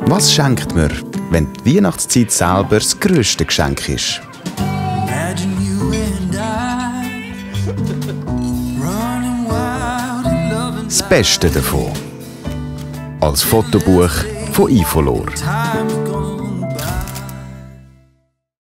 Was schenkt man, wenn die Weihnachtszeit selber das grösste Geschenk ist? Das Beste davon. Als Fotobuch von Ifolor.